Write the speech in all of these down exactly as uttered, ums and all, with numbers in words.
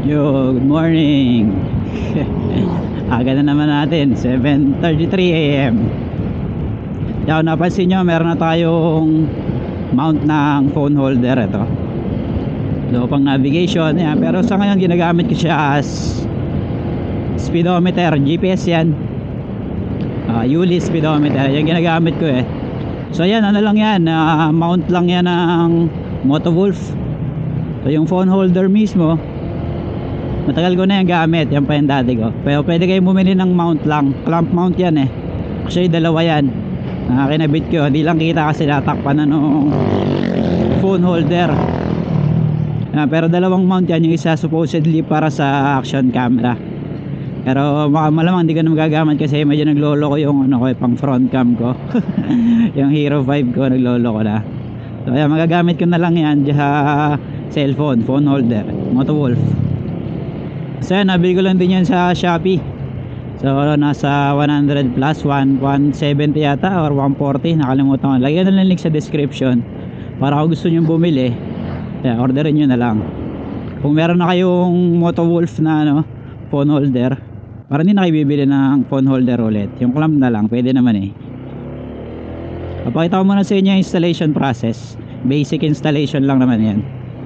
Yo, good morning. Aga na naman natin, seven thirty-three a m Yaw, napansin nyo, meron na tayong mount ng phone holder. Ito, do pang navigation yan. Pero sa ngayon ginagamit ko siya as speedometer, G P S yan. uh, Yuli speedometer, yung ginagamit ko eh. So yan, ano lang yan, uh, mount lang yan ng Motowolf. So yung phone holder mismo, matagal ko na yung gamit, yan pa yung dati ko. Pero pwede kayo bumili ng mount lang, clamp mount yan eh. Actually dalawa yan, uh, kinabit ko, di lang kita kasi natakpan na nung phone holder. uh, Pero dalawang mount yan, yung isa supposedly para sa action camera. Pero malamang hindi ko na magagamit kasi medyo naglolo ko yung ano ko, pang front cam ko. Yung Hero five ko, naglolo ko na. So ayan, magagamit ko na lang yan sa cellphone, phone holder, Motowolf. So yan, nabili ko lang din yan sa Shopee. So nasa one hundred plus, one seventy yata or one forty, nakalimutan ko. Lagyan na lang link sa description para kung gusto nyo bumili, yeah, orderin nyo na lang. Kung meron na kayong Motowolf na ano, phone holder, para hindi na kayo bibili ng phone holder ulit, yung clamp na lang, pwede naman eh. Papakita ko muna sa inyo yung installation process. Basic installation lang naman yan.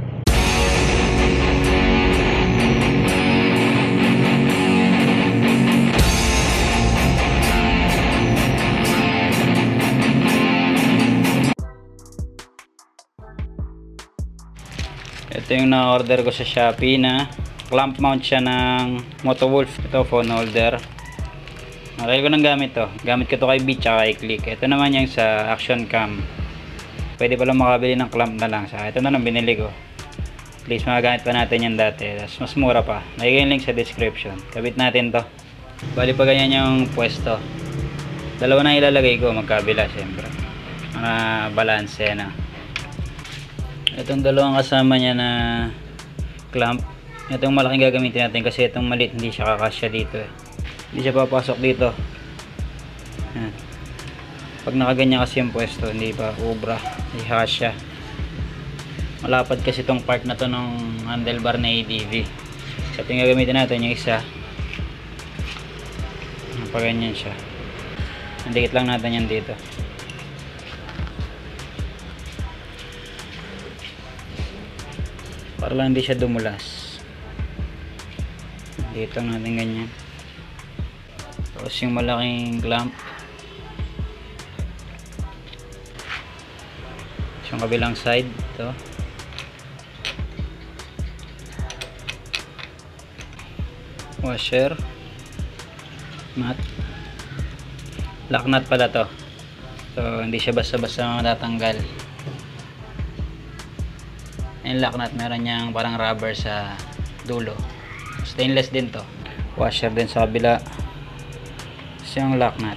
Ito yung na-order ko sa Shopee na clamp mount siya ng Motowolf. Ito, phone holder. Okay ko nang gamit to. Gamit ko to kay Beat at kay Click. Ito naman yung sa action cam. Pwede pala makabili ng clamp na lang. Sa ito na lang binili ko. At least magagamit pa natin yan dati. Tapos mas mura pa. Nakikita yung link sa description. Kabit natin to. Bali pa ganyan yung pwesto. Dalawa na ilalagay ko. Magkabila syempre. Para balance na. Itong dalawang kasama niya na clamp, itong malaking gagamitin natin kasi itong maliit hindi siya kakasya dito eh. Hindi siya papasok dito. Yan. Pag nakaganyan kasi yung pwesto, hindi pa ubra, hindi kasya. Malapad kasi itong part na to ng handlebar na A D V. So ito yung gagamitin natin, yung isa. Pag ganyan siya, nandikit lang natin yan dito. Para lang hindi siya dumulas. Dito natin ganyan. Tapos yung malaking clamp, yung kabilang side ito. Washer, nut, lock nut pala to. So hindi siya basta-basta matatanggal. Yung lock nut, meron niyang parang rubber sa dulo. Stainless din to. Washer din sa kabila. Tapos yung lock nut.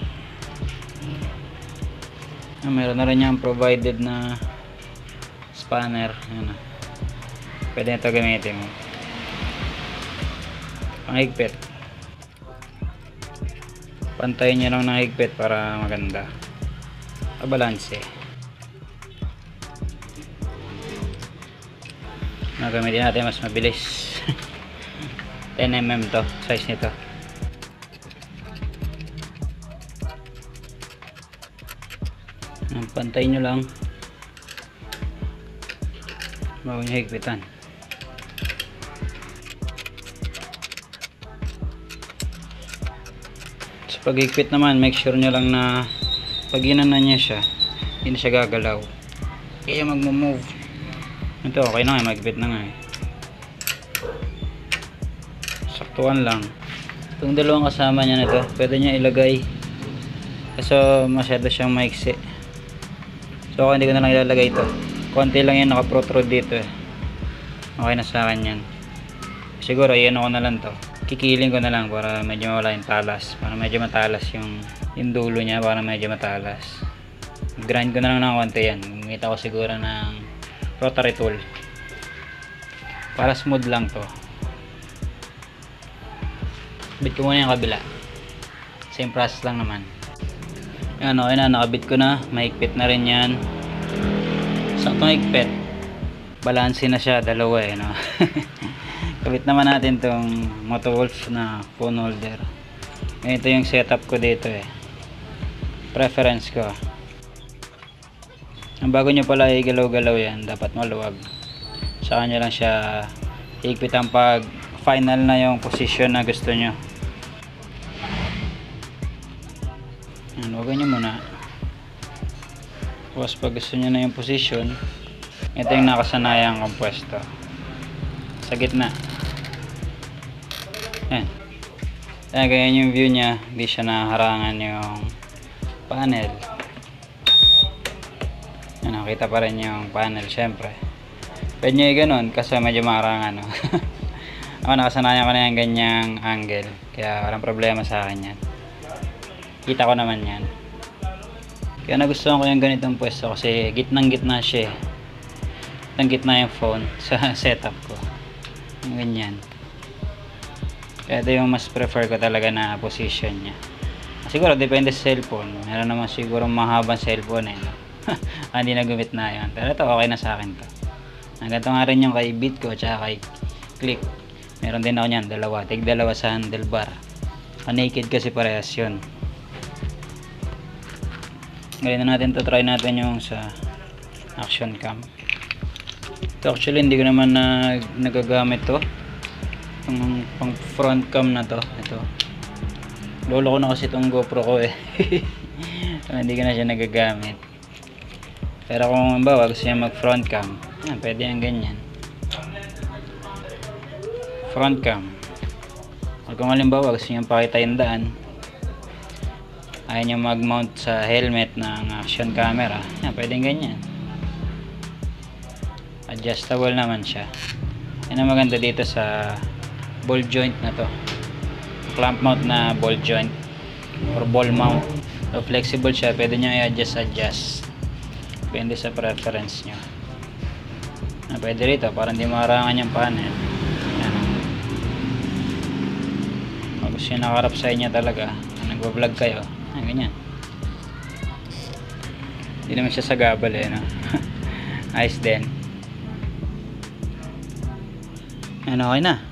Meron na rin niyang provided na spanner. Ano. Pwede nito gamitin mo. Panghigpit. Pantayin niyo lang ng higpit para maganda. Kabalanse. Gagamitin natin mas mabilis. ten millimeters to, size nito. Pantay nyo lang bago nyo higpitan. Sa paghigpit naman, make sure nyo lang na pag ginanan nyo siya, hindi na siya gagalaw. Kaya magmo-move. Ito okay na nga, magbit na nga eh. Saktuan lang. Itong dalawang kasama niya nito, pwede niya ilagay kaso masyado siyang maiksi. So hindi ko na lang ilalagay ito. Konti lang yan naka-protrude dito eh. Okay na sa akin yan. Siguro iyan ako na lang to. Kikiling ko na lang para medyo mawala yung talas. Para medyo matalas yung, yung dulo niya, para medyo matalas. Grind ko na lang ng konti yan. Gumita ko siguro ng rotary tool para smooth lang to. Bit ko muna yung kabila, same process lang naman. Yan, okay na, nakabit ko na, mahigpit na rin yan. Saktong higpit, balanse na siya, dalawa eh no? Kabit naman natin tong Motowolf na phone holder. Ito yung setup ko dito eh. Preference ko. Ang bago nyo pala igalaw-galaw yan, dapat maluwag. Saka nyo lang siya higpitan pag final na yung position na gusto nyo. Yan, huwagan nyo muna. Tapos pag gusto nyo na yung position, ito yung nakasanayang kong pwesto. Sa gitna. Yan. Kaya ganyan yung view nya, hindi siya naharangan yung panel. Yan, nakita pa rin yung panel syempre. Pwede nyo yung ganun kasi medyo maharangan, no? Ako nakasanayan ko na yung ganyang angle, kaya walang problema sa akin yan. Kita ko naman yan. Kaya nagustuhan ko yung ganitong pwesto kasi gitnang gitna siya. Gitnang gitna yung phone sa setup ko. Yung ganyan. Kaya ito yung mas prefer ko talaga na position nya. Siguro depende sa cellphone. Meron naman siguro mahabang cellphone eh, no? Hindi na gumit na yun. Pero ito okay na sa akin to. Ganito nga rin yung kay Beat ko at kay Click. Meron din ako nyan, dalawa. Tig dalawa sa handlebar. Naked kasi parehas yun. Ngayon na natin to, try natin yung sa action cam. Ito actually hindi ko naman na nagagamit to. Itong pang front cam na to. Ito. Lolo ko na kasi itong GoPro ko eh. So, hindi ko na siya nagagamit. Pero kung bawa gusto niya mag front cam, yan, pwede yung ganyan. Front cam. Or kung halimbawa gusto niya pakita yung daan, ayaw niya mag mount sa helmet ng action camera, yan, pwede yung ganyan. Adjustable naman siya. Yan ang maganda dito sa ball joint na to, clamp mount na ball joint or ball mount. So flexible siya, pwede nyo i-adjust adjust depende sa preference nyo. Ah, pwede rito para hindi maharangan yung panel. Yan. Kung gusto nyo nakaharap sa inyo talaga, nagbablog kayo, ah, ganyan. Hindi naman siya sagabal eh, no? Ayos din. Yan, okay na.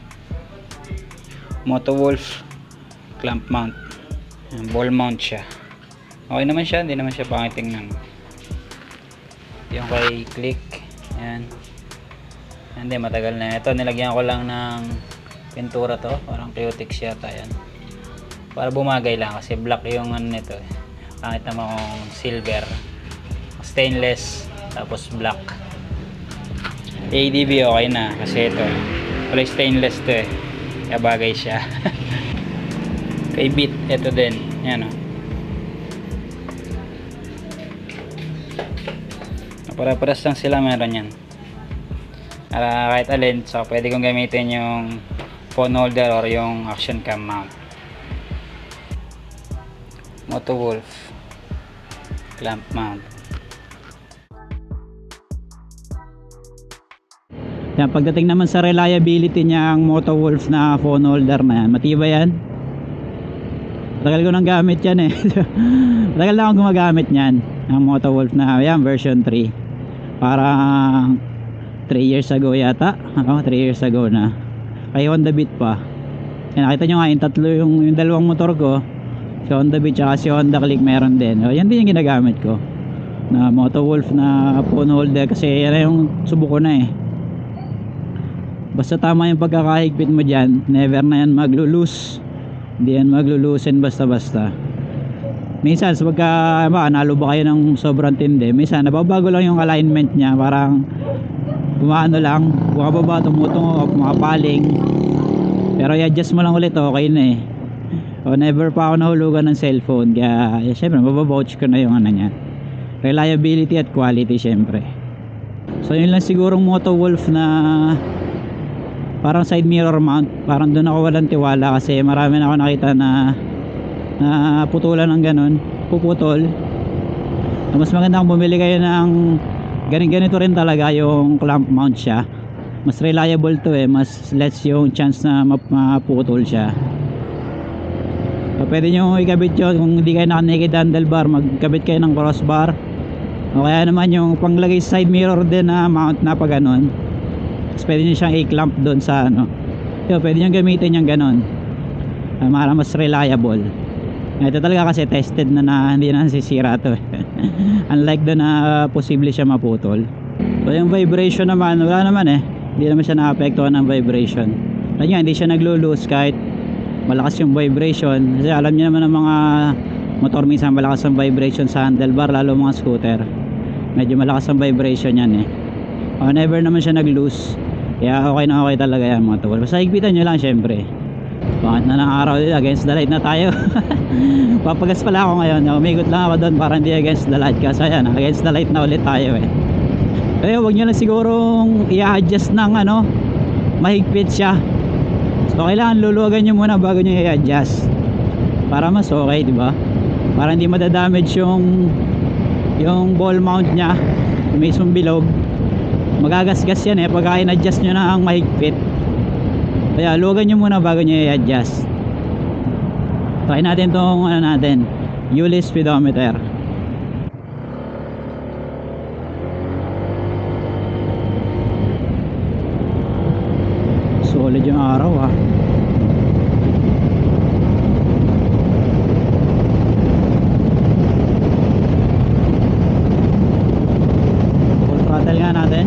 Motowolf clamp mount. Yan, ball mount siya. Okay naman siya, hindi naman siya pangit tingnan. Yung kay Click, yan. Hindi, matagal na ito. Nilagyan ko lang ng pintura to, parang Cutex yata yan. Para bumagay lang kasi black yung ano nito eh. Kahit naman kung silver, stainless, tapos black. A D B okay na kasi ito wala stainless to eh, kaya bagay siya. Kay Beat, ito din yan o. Para-paras lang sila, meron yan. Para kahit alin, so pwede kong gamitin yung phone holder or yung action cam mount. Motowolf clamp mount. Yan, pagdating naman sa reliability niya ang Motowolf na phone holder na yan, matibay yan. Tagal ko nang gamit yan eh. Tagal na akong gumagamit yan, ang Motowolf na yan, version three. Parang three years ago yata. Oo, three years ago na. Kay Honda Beat pa. Yan, nakita nyo nga yung tatlo, yung, yung dalawang motor ko, si Honda Beat tsaka si Honda Click meron din. So, yan din yung ginagamit ko na Motowolf na phone holder kasi yan yung subo ko na eh. Basta tama yung pagkakahigpit mo dyan, never na yan maglo-loose. Hindi yan maglo-loosen basta-basta. Minsan sa pagka ba, nalo ba kayo ng sobrang tindi, minsan nababago lang yung alignment niya, parang bumaano lang, bumababa, tumutungo, pumapaling. Pero i-adjust mo lang ulit, okay na eh. O, never pa ako nahulugan ng cellphone, kaya eh, syempre mababouch ko na yung ano niya, reliability at quality syempre. So yun lang sigurong Motowolf na parang side mirror mount, parang doon ako walang tiwala kasi marami na ako nakita na na putulan ng ganun, puputol. Mas maganda kung bumili kayo ng ganito, ganito rin talaga yung clamp mount siya, mas reliable to eh, mas less yung chance na maputol siya. So pwede nyo ikabit yun kung hindi kayo naka-naked handlebar, magkabit kayo ng crossbar o kaya naman yung panglagay side mirror din na mount na pag ganun. Tapos pwede nyo siyang i-clamp doon sa ano, Ito, pwede nyo gamitin yung ganon. Uh, para mas reliable. Ito talaga kasi tested na na hindi na nasisira to. Unlike doon na uh, posible siya maputol. So yung vibration naman, wala naman eh. Hindi naman siya naapektuhan ng vibration. Kaya hindi siya naglo-lose kahit malakas yung vibration. Kasi alam niyo naman ng mga motor minsan malakas ang vibration sa handlebar, lalo mga scooter. Medyo malakas ang vibration yan eh. Uh, never naman siya nag-loose. Kaya okay na okay talaga yan mga tol. Basta higpitan nyo lang syempre. Pangat na ng araw dito, against the light na tayo. Papagas pala ako ngayon. Umigot lang ako doon para hindi against the light. Kasi yan, against the light na ulit tayo eh. Kaya huwag nyo lang sigurong i-adjust ng ano, mahigpit siya. So kailangan luluwagan nyo muna bago nyo i-adjust. Para mas okay, di ba? Para hindi madadamage yung yung ball mount nya. May sumbilog. Magagasgas yan eh pagka in-adjust nyo na ang mahigpit. Kaya luwagan nyo muna bago nyo i-adjust. Try natin itong ano natin, Yuli speedometer. Solid yung araw ah. Full throttle nga natin.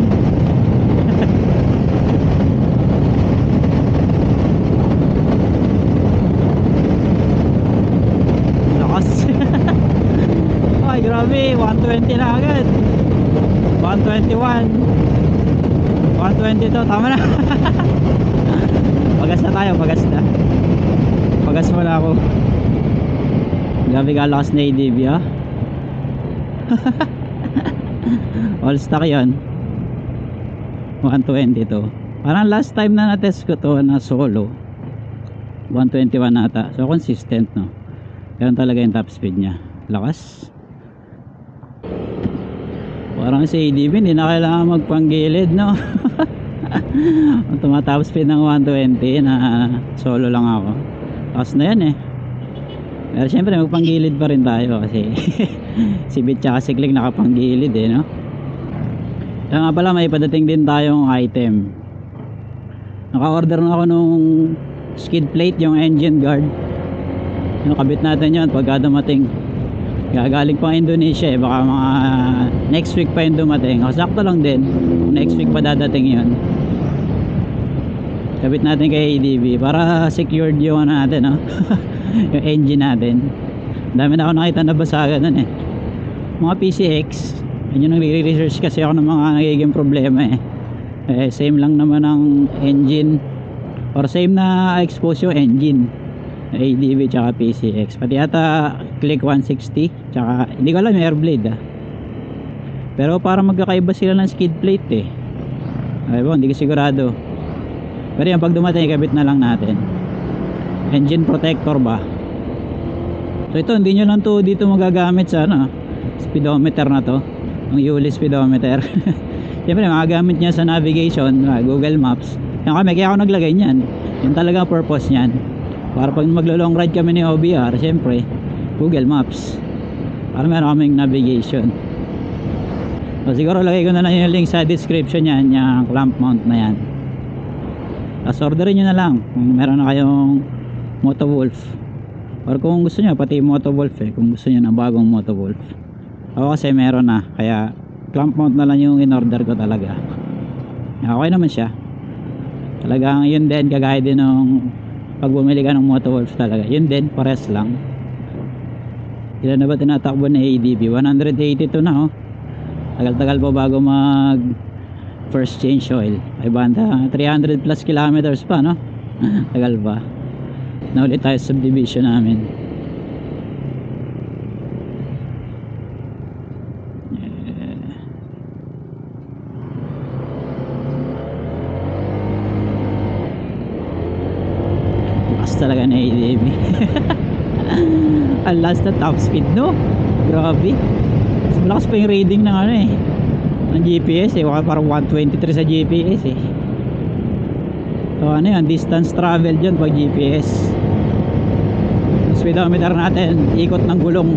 Ay grabe, one twenty na agad. One twenty-one, one twenty-two, tama na. Pagas na tayo, pagas na. Pagas mo na ako. Grabe kalakas na A D B ah. All stock yun. One twenty-two. Parang last time na na-test ko to na solo, one twenty-one ata. So consistent no. Ganun talaga yung top speed nya. Lakas. Parang si A D B hindi na kailangan magpanggilid no. Tumatap speed ng one twenty na solo lang ako. Tapos na yan eh. Pero syempre magpanggilid pa rin tayo kasi si Bit tsaka si Click nakapanggilid eh no. Kaya nga pala may padating din tayong item. Naka-order na ako nung skid plate, yung engine guard. Nakabit natin yun pagka dumating. Gagaling pang Indonesia eh, baka mga next week pa yung dumating. O sakto lang din, next week pa dadating yun. Kabit natin kay A D B para secured yung ano natin no? Yung engine natin. Dami na ako nakita na basagan nun eh. Mga P C X, yun yung nagre-research kasi ako ng mga nagiging problema eh. Eh same lang naman ang engine, or same na expose yung engine, A D B tsaka P C X. Pati ata Click one sixty tsaka hindi ko alam yung Airblade ah. Pero para magkakaiba sila ng skid plate eh. Ay bo, hindi ko sigurado. Pero yan, pag dumating ikabit na lang natin. Engine protector ba. So ito, hindi nyo lang to dito magagamit sa ano, speedometer na to, ang Yuli speedometer. Siyempre magagamit niya sa navigation, Google Maps. Yan kami, kaya ako naglagay niyan. Yan talaga purpose niyan. Para pag maglo long ride kami ni O B R, siyempre Google Maps, para meron kaming navigation. So siguro lagay ko na lang yung link sa description yan, yung clamp mount na yan. Tapos orderin nyo na lang kung meron na kayong Motowolf, or kung gusto nyo pati Motowolf eh, kung gusto nyo na bagong Motowolf. Ako kasi meron na, kaya clamp mount na lang yung in order ko talaga. Okay naman siya. Talagang yun din, kagaya din ng pag bumili ka ng Motowolf talaga, yun din, pares lang. Ilan na ba tinatakbo na A D B? one eighty-two na oh. Tagal-tagal pa bago mag first change oil. Ay banda, three hundred plus kilometers pa no. Tagal pa. Na ulit tayo sa subdivision namin. Lakas talaga na A D B. Ang last na top speed no. Grabe. Mas malakas pa yung reading ng ano eh, ng G P S eh. Parang one twenty-three sa G P S eh. So ano yun, distance travel dyan pag G P S. Speedometer natin, ikot ng gulong.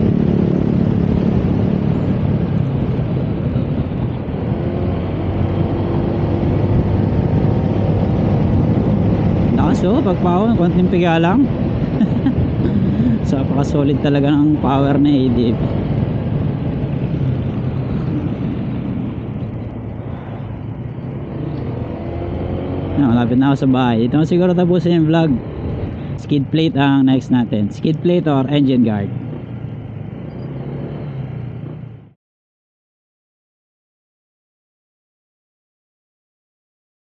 Lakas. lakas oh, pag power, konting piga lang. So napaka solid talaga ng power na A D F. Yan, malapit na ako sa bahay. Ito siguro tapusin yung vlog. Skid plate ang next natin, skid plate or engine guard.